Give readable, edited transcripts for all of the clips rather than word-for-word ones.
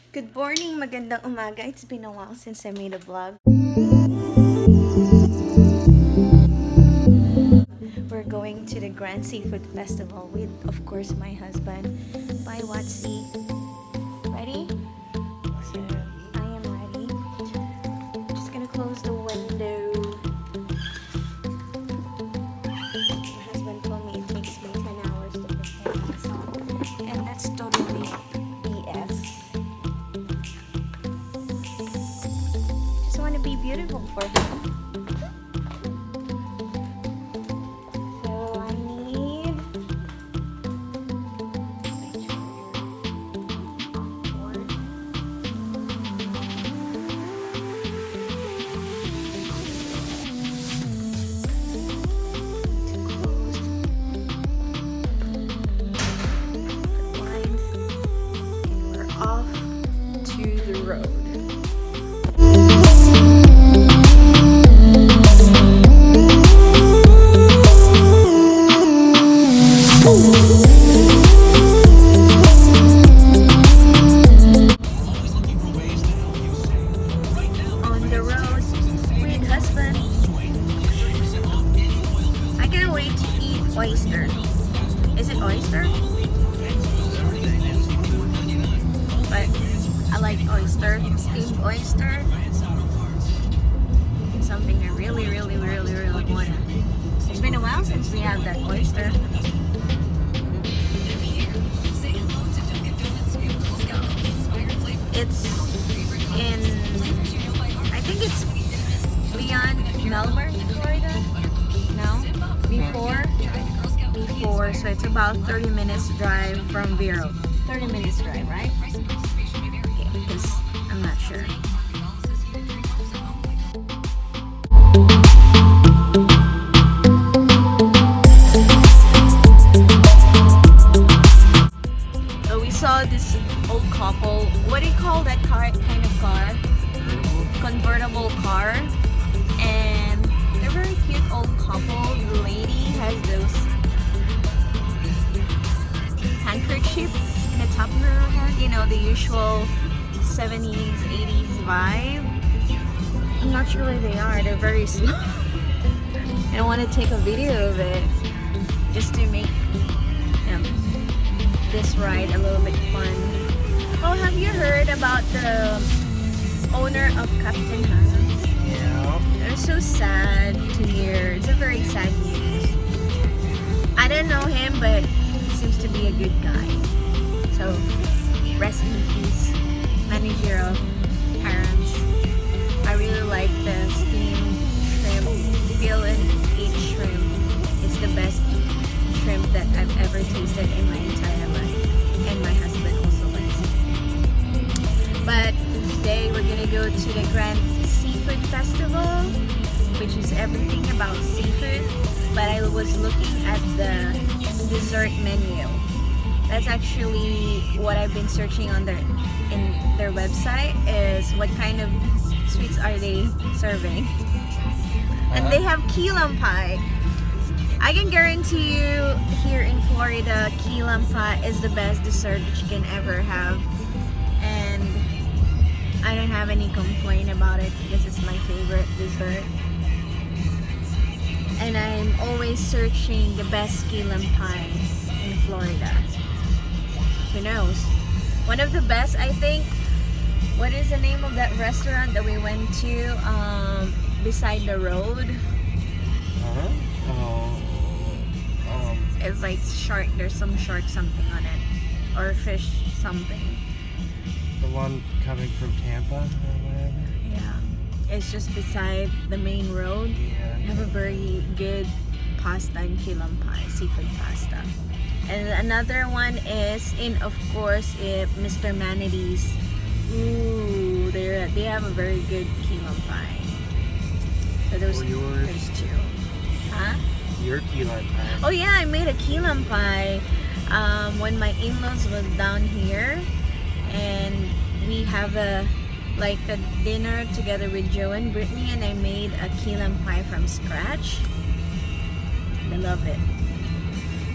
Good morning, magandang umaga. It's been a while since I made a vlog. We're going to the Grand Seafood Festival with, of course, my husband. Bye, Watsy. Ready? So, I am ready. Just gonna close the window. My husband told me it takes me 10 hours to prepare myself. And that's totally BS. Just want to be beautiful for him. Oyster. Is it oyster? But I like oyster. Steamed oyster. Something I really want. It's been a while since we had that oyster. It's in, I think it's beyond Melbourne, Florida. No? Before, so it's about 30 minutes drive from Vero. 30 minutes drive, right? Okay, because I'm not sure. So we saw this old couple. What do you call that car? Kind of car? Convertible car. And they're very cute old couple. The lady has those handkerchief in the top of her head, you know, the usual 70s, 80s vibe. I'm not sure where they are. They're very slow. I want to take a video of it just to make this ride a little bit fun. Oh, have you heard about the owner of Captain Hans? Yeah. They're so sad to hear. It's a very sad news. I don't know him, but seems to be a good guy. So, rest in peace, manager of Parents. I really like the steamed shrimp. Bill and H shrimp. It's the best shrimp that I've ever tasted in my entire life. And my husband also likes it. But today we're gonna go to the Grand Seafood Festival, which is everything about seafood. But I was looking at the dessert menu. That's actually what I've been searching on their website, is what kind of sweets are they serving. And they have key lime pie. I can guarantee you here in Florida, key lime pie is the best dessert that you can ever have. And I don't have any complaint about it because it's my favorite dessert. And I'm always searching the best key lime pie in Florida. Who knows? One of the best, I think. What is the name of that restaurant that we went to beside the road? It's like shark. There's some shark something on it, or fish something. The one coming from Tampa or whatever? Yeah. It's just beside the main road. Yeah. They have a very good pasta and key lime pie, seafood pasta. And another one is in, of course, Mr. Manatee's. Ooh, they have a very good key lime pie. So those two. Huh? Your key lime pie. Oh yeah, I made a key lime pie when my in-laws was down here, and we have a dinner together with Joe and Brittany, and I made a key lime pie from scratch. I love it.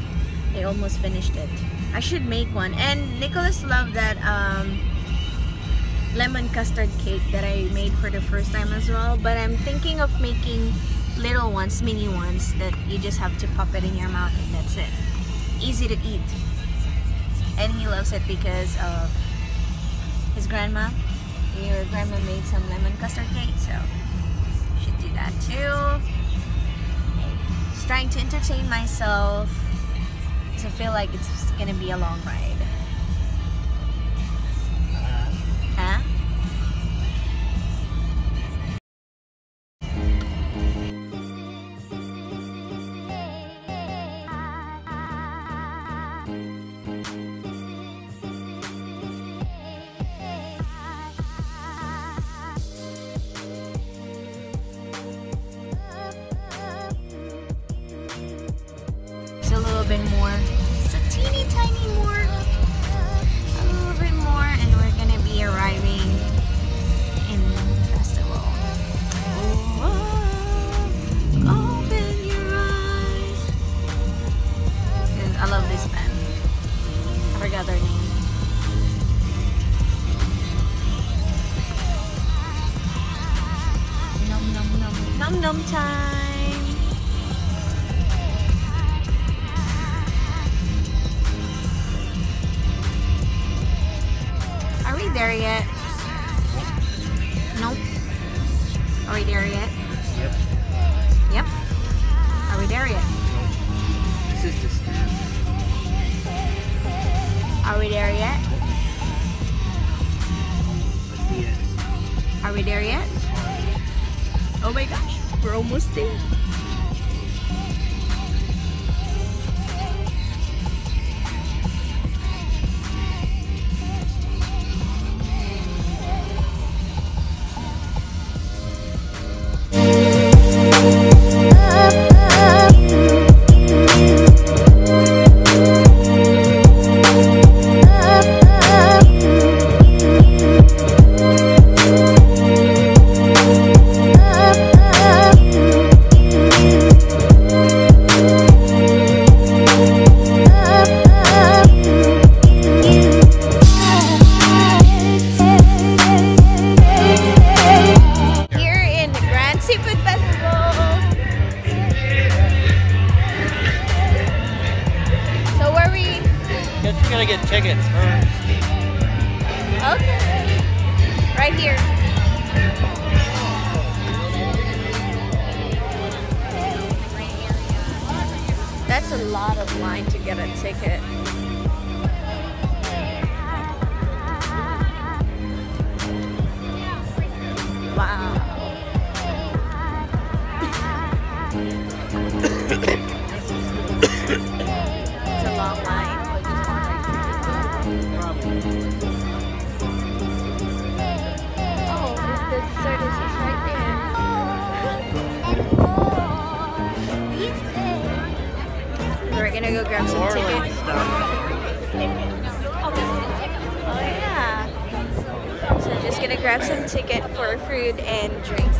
They almost finished it. I should make one. And Nicholas loved that lemon custard cake that I made for the first time as well, but I'm thinking of making little ones, mini ones that you just have to pop it in your mouth and that's it. Easy to eat. And he loves it because of his grandma. Your grandma made some lemon custard cake, so you should do that too. Just trying to entertain myself because I feel like it's gonna be a long ride. Huh? A little bit more, just a teeny tiny more, a little bit more, and we're gonna be arriving in the festival. Oh, open your eyes. I love this band. I forgot their name. Num num num num num time. Are we there yet? Nope. Are we there yet? Yep. Yep. Are we there yet? This is the stand. Are we there yet? Yes. Are we there yet? Oh my gosh, we're almost there. Get tickets first. Okay. Right here. That's a lot of line to get a ticket. Wow. It's a long line. We're gonna go grab some tickets. Oh yeah. So just gonna grab some ticket for food and drinks.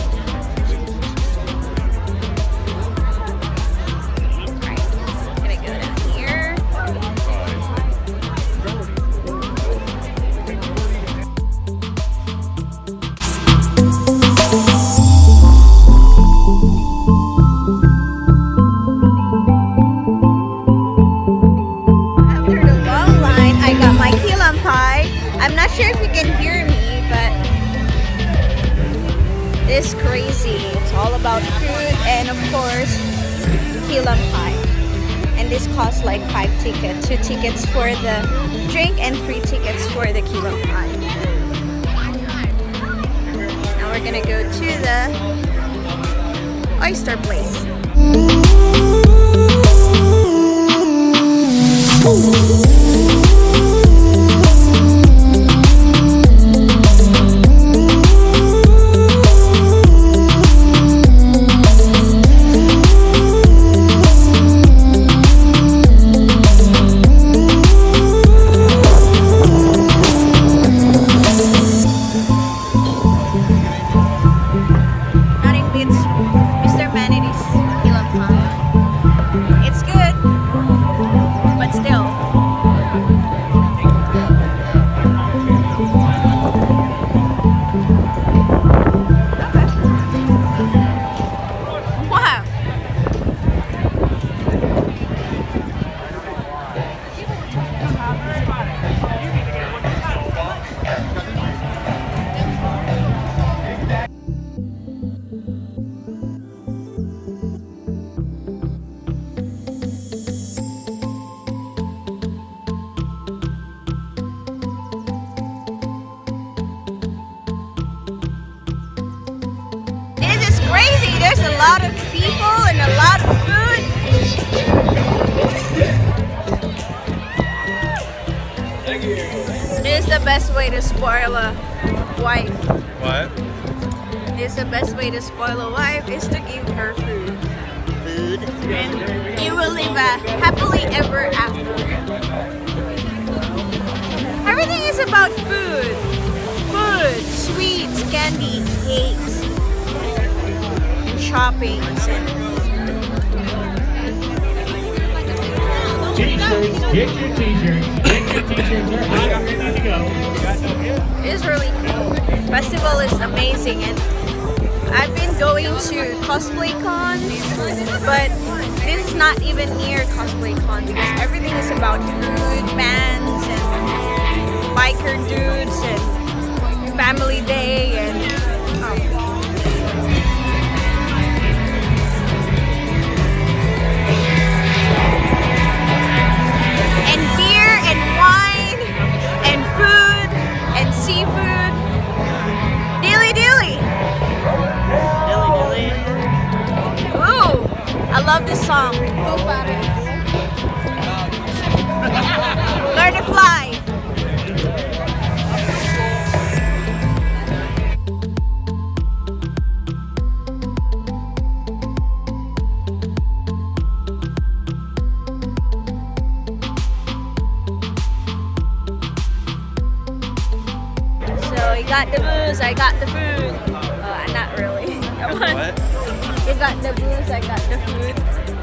Right. Gonna go down here. I'm not sure if you can hear me, but it's crazy. It's all about food and of course key lime pie. And this costs like 5 tickets. 2 tickets for the drink and 3 tickets for the key lime pie. Now we're gonna go to the oyster place. It's good, but still. there's a lot of people and a lot of food. This is the best way to spoil a wife. What? This is the best way to spoil a wife is to give her food. And you will live happily ever after. Everything is about food. Food, sweets, candy, cakes, and shopping. T-shirts, get your t-shirts. Get your t-shirts. They're hot and ready to go. It's really cool. Festival is amazing, and I've been going to Cosplay Con, but this is not even near Cosplay Con because everything is about food, bands, and biker dudes, and family day, and beer, and wine, and food, and seafood. Dilly dilly. Ooh, I love this song. Learn to fly. So you got the booze, I got the food. Not really. Come on. What? You got the booze, I got the food.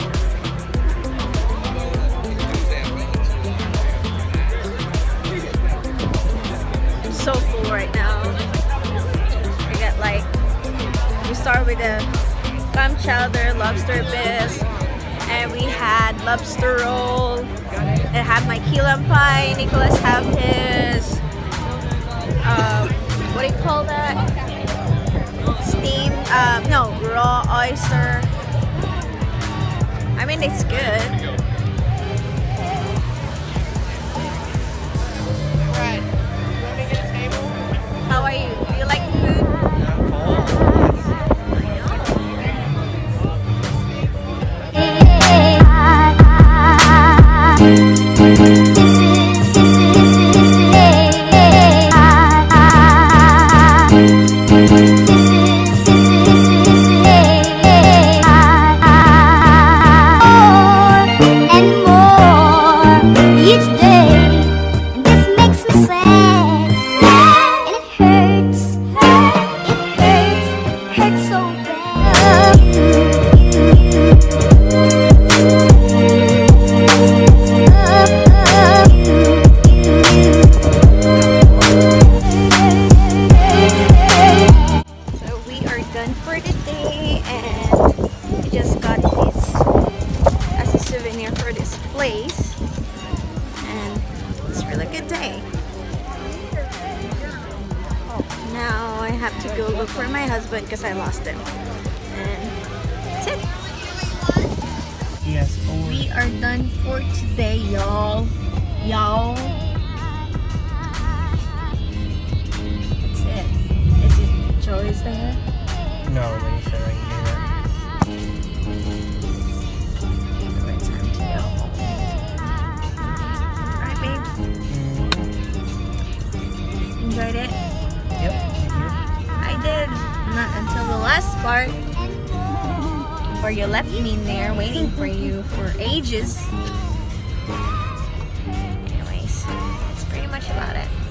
I'm so full right now. I got like, we start with the clam chowder, lobster bisque, and we had lobster roll. I have my key lime pie. Nicholas have his. What do you call that? Steamed, no, raw oyster. I mean, it's good. Right. You want me to get a table? How are you? Do you like the food? Now I have to go look for my husband because I lost him. And that's it. Yes. We are done for today, y'all. That's it. Is it Joey's there? No, they said right here. It's time to go home. Alright, babe. Enjoyed it? Yep. I did. Not until the last part. Where you left me in there waiting for you for ages. Anyways, that's pretty much about it.